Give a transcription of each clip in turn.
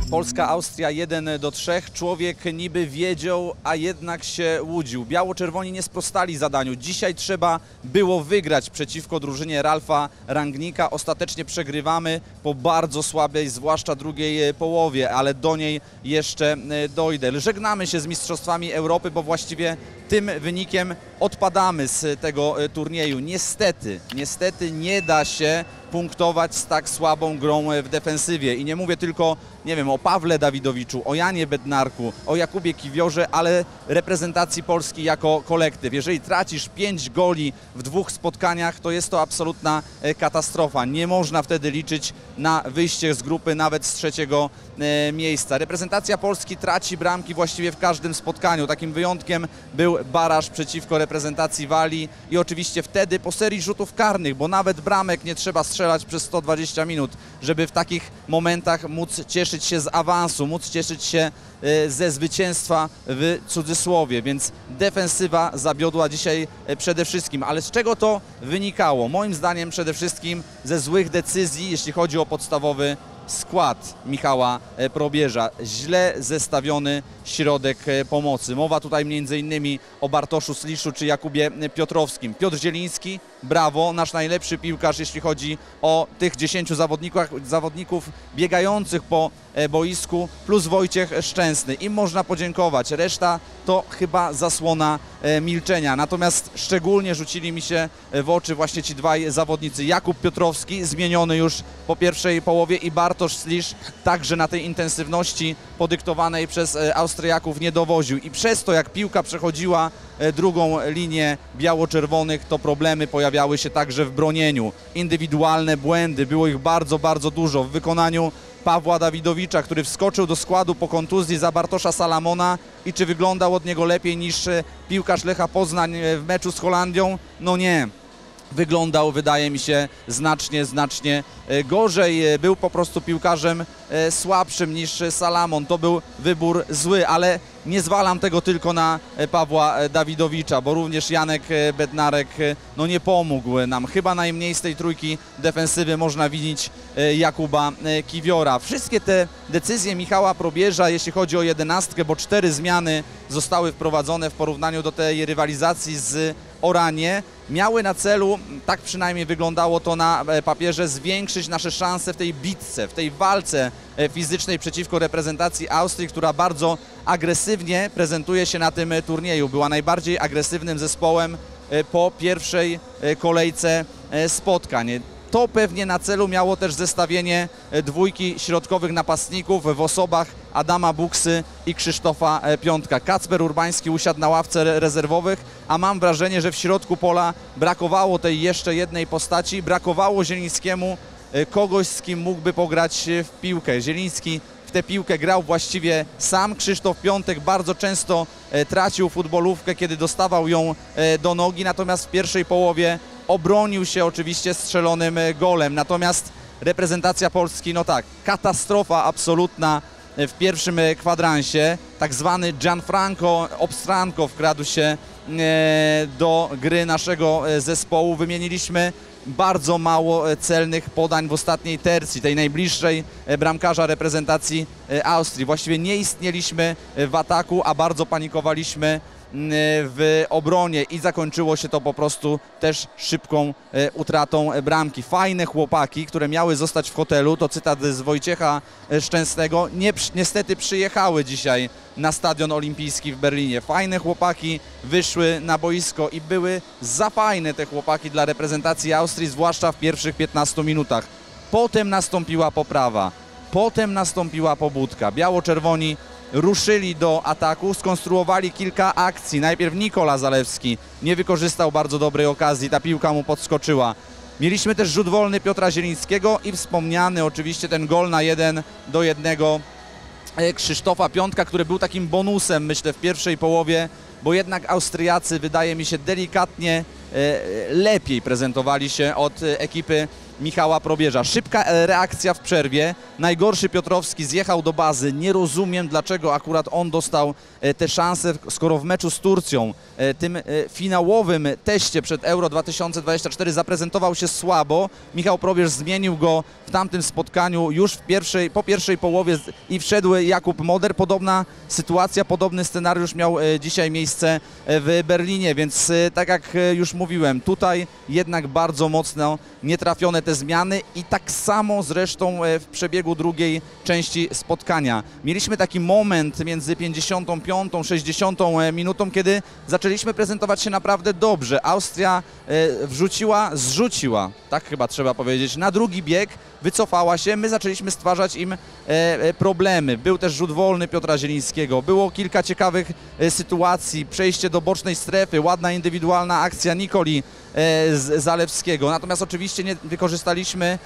Polska-Austria 1-3. Człowiek niby wiedział, a jednak się łudził. Biało-czerwoni nie sprostali zadaniu. Dzisiaj trzeba było wygrać przeciwko drużynie Ralfa Rangnicka. Ostatecznie przegrywamy po bardzo słabej, zwłaszcza drugiej połowie, ale do niej jeszcze dojdę. Żegnamy się z Mistrzostwami Europy, bo właściwie tym wynikiem odpadamy z tego turnieju. Niestety nie da się punktować z tak słabą grą w defensywie. I nie mówię tylko, nie wiem, o Pawle Dawidowiczu, o Janie Bednarku, o Jakubie Kiwiorze, ale reprezentacji Polski jako kolektyw. Jeżeli tracisz 5 goli w 2 spotkaniach, to jest to absolutna katastrofa. Nie można wtedy liczyć na wyjście z grupy nawet z 3. miejsca. Reprezentacja Polski traci bramki właściwie w każdym spotkaniu. Takim wyjątkiem był baraż przeciwko reprezentacji Walii i oczywiście wtedy po serii rzutów karnych, bo nawet bramek nie trzeba strzelać przez 120 minut, żeby w takich momentach móc cieszyć się z awansu, móc cieszyć się ze zwycięstwa w cudzysłowie, więc defensywa zawiodła dzisiaj przede wszystkim. Ale z czego to wynikało? Moim zdaniem przede wszystkim ze złych decyzji, jeśli chodzi o podstawowy skład Michała Probierza. Źle zestawiony środek pomocy. Mowa tutaj m.in. o Bartoszu Sliszu czy Jakubie Piotrowskim. Piotr Zieliński, brawo, nasz najlepszy piłkarz, jeśli chodzi o tych 10 zawodników biegających po boisku, plus Wojciech Szczęsny. Im można podziękować. Reszta to chyba zasłona milczenia. Natomiast szczególnie rzucili mi się w oczy właśnie ci dwaj zawodnicy. Jakub Piotrowski, zmieniony już po pierwszej połowie, i Bartosz Slisz także na tej intensywności podyktowanej przez Austriaków nie dowoził. I przez to, jak piłka przechodziła drugą linię biało-czerwonych, to problemy pojawiały się także w bronieniu. Indywidualne błędy, było ich bardzo, bardzo dużo w wykonaniu Pawła Dawidowicza, który wskoczył do składu po kontuzji za Bartosza Salamona i czy wyglądał od niego lepiej niż piłkarz Lecha Poznań w meczu z Holandią? No nie. Wyglądał, wydaje mi się, znacznie gorzej. Był po prostu piłkarzem słabszym niż Salamon. To był wybór zły, ale nie zwalam tego tylko na Pawła Dawidowicza, bo również Janek Bednarek no nie pomógł nam. Chyba najmniej z tej trójki defensywy można winić Jakuba Kiwiora. Wszystkie te decyzje Michała Probierza, jeśli chodzi o 11, bo 4 zmiany zostały wprowadzone w porównaniu do tej rywalizacji z Oranie, miały na celu, tak przynajmniej wyglądało to na papierze, zwiększyć nasze szanse w tej bitce, w tej walce fizycznej przeciwko reprezentacji Austrii, która bardzo agresywnie prezentuje się na tym turnieju. Była najbardziej agresywnym zespołem po pierwszej kolejce spotkań. To pewnie na celu miało też zestawienie dwójki środkowych napastników w osobach Adama Buksy i Krzysztofa Piątka. Kacper Urbański usiadł na ławce rezerwowych, a mam wrażenie, że w środku pola brakowało tej jeszcze jednej postaci, brakowało Zielińskiemu kogoś, z kim mógłby pograć w piłkę. Zieliński w tę piłkę grał właściwie sam. Krzysztof Piątek bardzo często tracił futbolówkę, kiedy dostawał ją do nogi, natomiast w pierwszej połowie obronił się oczywiście strzelonym golem. Natomiast reprezentacja Polski, no tak, katastrofa absolutna w pierwszym kwadransie. Tak zwany Gianfranco Obstranco wkradł się do gry naszego zespołu. Wymieniliśmy bardzo mało celnych podań w ostatniej tercji, tej najbliższej bramkarza reprezentacji Austrii. Właściwie nie istnieliśmy w ataku, a bardzo panikowaliśmy w obronie i zakończyło się to po prostu też szybką utratą bramki. Fajne chłopaki, które miały zostać w hotelu, to cytat z Wojciecha Szczęsnego, niestety przyjechały dzisiaj na Stadion Olimpijski w Berlinie. Fajne chłopaki wyszły na boisko i były za fajne te chłopaki dla reprezentacji Austrii, zwłaszcza w pierwszych 15 minutach. Potem nastąpiła poprawa, potem nastąpiła pobudka. Biało-czerwoni ruszyli do ataku, skonstruowali kilka akcji. Najpierw Nikola Zalewski nie wykorzystał bardzo dobrej okazji, ta piłka mu podskoczyła. Mieliśmy też rzut wolny Piotra Zielińskiego i wspomniany oczywiście ten gol na 1-1 Krzysztofa Piątka, który był takim bonusem, myślę, w pierwszej połowie, bo jednak Austriacy, wydaje mi się, delikatnie lepiej prezentowali się od ekipy Michała Probierza. Szybka reakcja w przerwie. Najgorszy Piotrowski zjechał do bazy. Nie rozumiem, dlaczego akurat on dostał te szanse, skoro w meczu z Turcją, tym finałowym teście przed Euro 2024 zaprezentował się słabo. Michał Probierz zmienił go w tamtym spotkaniu już po pierwszej połowie i wszedł Jakub Moder. Podobna sytuacja, podobny scenariusz miał dzisiaj miejsce w Berlinie, więc tak jak już mówiłem, tutaj jednak bardzo mocno nietrafione te zmiany i tak samo zresztą w przebiegu drugiej części spotkania. Mieliśmy taki moment między 55 a 60 minutą, kiedy zaczęliśmy prezentować się naprawdę dobrze. Austria zrzuciła, tak chyba trzeba powiedzieć, na drugi bieg, wycofała się, my zaczęliśmy stwarzać im problemy. Był też rzut wolny Piotra Zielińskiego, było kilka ciekawych sytuacji, przejście do bocznej strefy, ładna indywidualna akcja Nikoli Zalewskiego. Natomiast oczywiście nie wykorzystaliśmy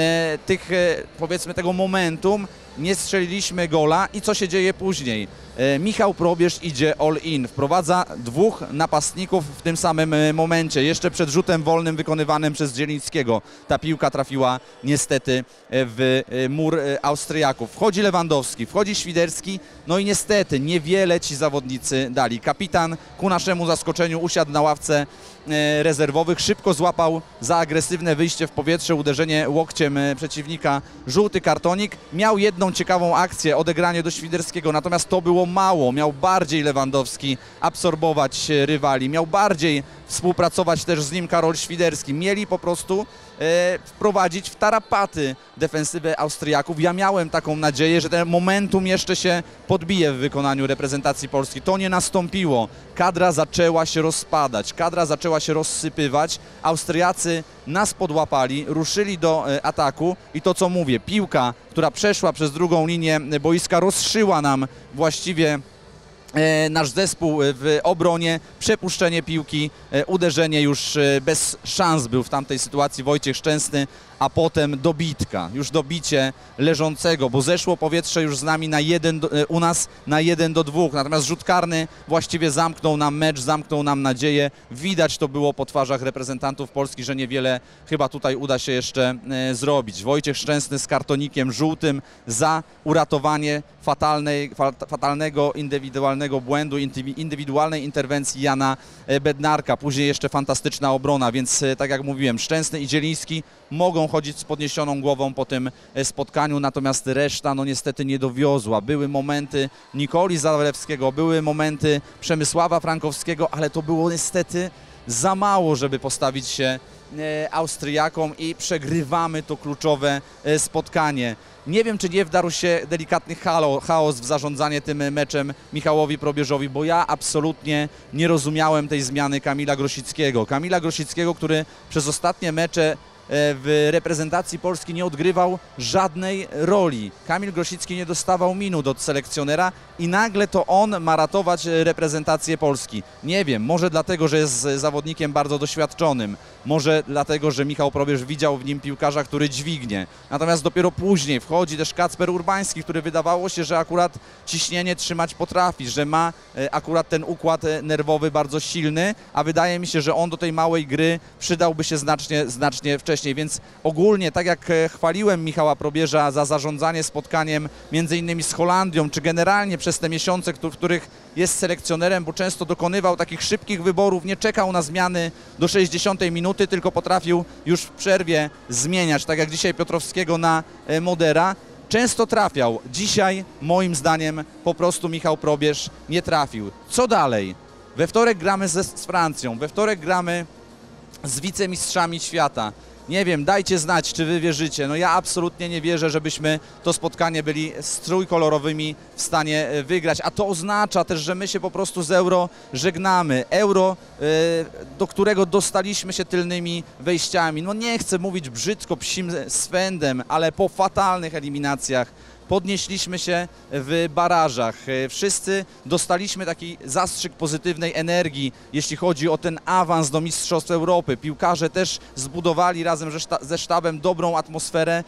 powiedzmy tego momentum, nie strzeliliśmy gola i co się dzieje później? Michał Probierz idzie all in, wprowadza dwóch napastników w tym samym momencie, jeszcze przed rzutem wolnym wykonywanym przez Zielińskiego. Ta piłka trafiła niestety w mur Austriaków. Wchodzi Lewandowski, wchodzi Świderski, no i niestety niewiele ci zawodnicy dali. Kapitan ku naszemu zaskoczeniu usiadł na ławce rezerwowych, szybko złapał za agresywne wyjście w powietrze, uderzenie łokciem przeciwnika, żółty kartonik. Miał jedną ciekawą akcję, odegranie do Świderskiego, natomiast to było mało. Miał bardziej Lewandowski absorbować rywali, miał bardziej współpracować też z nim Karol Świderski. Mieli po prostu wprowadzić w tarapaty defensywę Austriaków. Ja miałem taką nadzieję, że ten momentum jeszcze się podbije w wykonaniu reprezentacji Polski. To nie nastąpiło. Kadra zaczęła się rozpadać, kadra zaczęła się rozsypywać. Austriacy nas podłapali, ruszyli do ataku i to co mówię, piłka, która przeszła przez drugą linię boiska, rozszyła nam właściwie nasz zespół w obronie, przepuszczenie piłki, uderzenie już bez szans był w tamtej sytuacji Wojciech Szczęsny, a potem dobitka, już dobicie leżącego, bo zeszło powietrze już z nami u nas na 1-2, natomiast rzut karny właściwie zamknął nam mecz, zamknął nam nadzieję. Widać to było po twarzach reprezentantów Polski, że niewiele chyba tutaj uda się jeszcze zrobić. Wojciech Szczęsny z kartonikiem żółtym za uratowanie fatalnego indywidualnego błędu, indywidualnej interwencji Jana Bednarka. Później jeszcze fantastyczna obrona, więc tak jak mówiłem, Szczęsny i Zieliński mogą chodzić z podniesioną głową po tym spotkaniu, natomiast reszta no niestety nie dowiozła. Były momenty Nikoli Zalewskiego, były momenty Przemysława Frankowskiego, ale to było niestety za mało, żeby postawić się Austriakom i przegrywamy to kluczowe spotkanie. Nie wiem, czy nie wdarł się delikatny chaos w zarządzanie tym meczem Michałowi Probierzowi, bo ja absolutnie nie rozumiałem tej zmiany Kamila Grosickiego. Kamila Grosickiego, który przez ostatnie mecze w reprezentacji Polski nie odgrywał żadnej roli. Kamil Grosicki nie dostawał minut od selekcjonera i nagle to on ma ratować reprezentację Polski. Nie wiem, może dlatego, że jest zawodnikiem bardzo doświadczonym, może dlatego, że Michał Probierz widział w nim piłkarza, który dźwignie. Natomiast dopiero później wchodzi też Kacper Urbański, który wydawało się, że akurat ciśnienie trzymać potrafi, że ma akurat ten układ nerwowy bardzo silny, a wydaje mi się, że on do tej małej gry przydałby się znacznie wcześniej. Więc ogólnie, tak jak chwaliłem Michała Probierza za zarządzanie spotkaniem między innymi z Holandią, czy generalnie przez te miesiące, w których jest selekcjonerem, bo często dokonywał takich szybkich wyborów, nie czekał na zmiany do 60 minuty, tylko potrafił już w przerwie zmieniać, tak jak dzisiaj Piotrowskiego na Modera. Często trafiał. Dzisiaj, moim zdaniem, po prostu Michał Probierz nie trafił. Co dalej? We wtorek gramy z Francją, we wtorek gramy z wicemistrzami świata. Nie wiem, dajcie znać, czy wy wierzycie. No ja absolutnie nie wierzę, żebyśmy to spotkanie byli z trójkolorowymi w stanie wygrać, a to oznacza też, że my się po prostu z Euro żegnamy. Euro, do którego dostaliśmy się tylnymi wejściami. No nie chcę mówić brzydko, psim swędem, ale po fatalnych eliminacjach podnieśliśmy się w barażach. Wszyscy dostaliśmy taki zastrzyk pozytywnej energii, jeśli chodzi o ten awans do Mistrzostw Europy. Piłkarze też zbudowali razem ze sztabem dobrą atmosferę,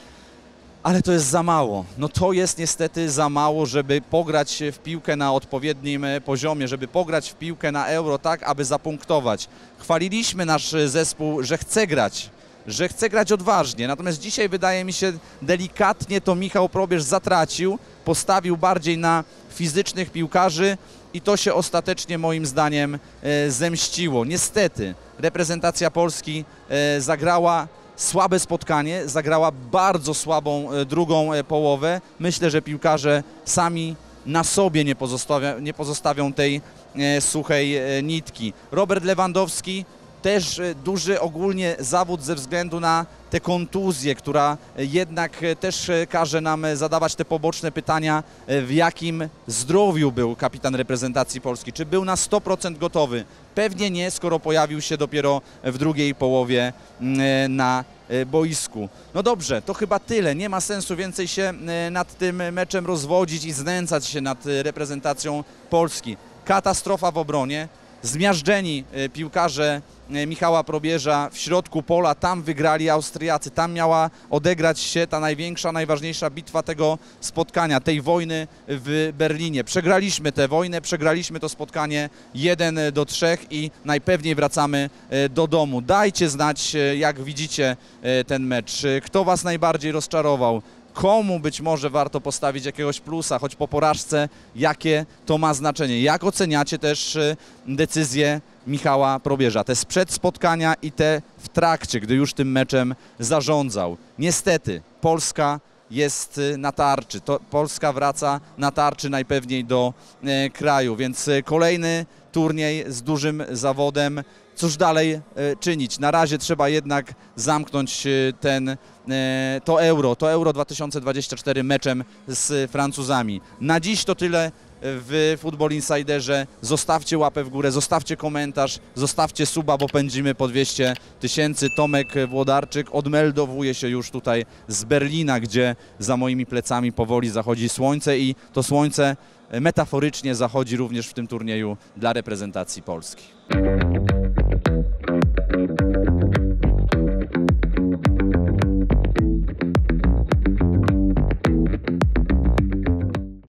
ale to jest za mało. No to jest niestety za mało, żeby pograć w piłkę na odpowiednim poziomie, żeby pograć w piłkę na Euro tak, aby zapunktować. Chwaliliśmy nasz zespół, że chce grać że chce grać odważnie. Natomiast dzisiaj wydaje mi się delikatnie to Michał Probierz zatracił, postawił bardziej na fizycznych piłkarzy i to się ostatecznie moim zdaniem zemściło. Niestety reprezentacja Polski zagrała słabe spotkanie, zagrała bardzo słabą drugą połowę. Myślę, że piłkarze sami na sobie nie pozostawią tej suchej nitki. Robert Lewandowski też duży ogólnie zawód ze względu na tę kontuzję, która jednak też każe nam zadawać te poboczne pytania, w jakim zdrowiu był kapitan reprezentacji Polski. Czy był na 100% gotowy? Pewnie nie, skoro pojawił się dopiero w drugiej połowie na boisku. No dobrze, to chyba tyle. Nie ma sensu więcej się nad tym meczem rozwodzić i znęcać się nad reprezentacją Polski. Katastrofa w obronie. Zmiażdżeni piłkarze Michała Probierza w środku pola, tam wygrali Austriacy, tam miała odegrać się ta największa, najważniejsza bitwa tego spotkania, tej wojny w Berlinie. Przegraliśmy tę wojnę, przegraliśmy to spotkanie 1-3 i najpewniej wracamy do domu. Dajcie znać, jak widzicie ten mecz, kto Was najbardziej rozczarował. Komu być może warto postawić jakiegoś plusa, choć po porażce, jakie to ma znaczenie. Jak oceniacie też decyzję Michała Probierza, te sprzed spotkania i te w trakcie, gdy już tym meczem zarządzał. Niestety Polska jest na tarczy, Polska wraca na tarczy najpewniej do kraju, więc kolejny turniej z dużym zawodem. Cóż dalej czynić? Na razie trzeba jednak zamknąć to Euro 2024 meczem z Francuzami. Na dziś to tyle w Football Insiderze. Zostawcie łapę w górę, zostawcie komentarz, zostawcie suba, bo pędzimy po 200 000. Tomek Włodarczyk odmeldowuje się już tutaj z Berlina, gdzie za moimi plecami powoli zachodzi słońce i to słońce metaforycznie zachodzi również w tym turnieju dla reprezentacji Polski.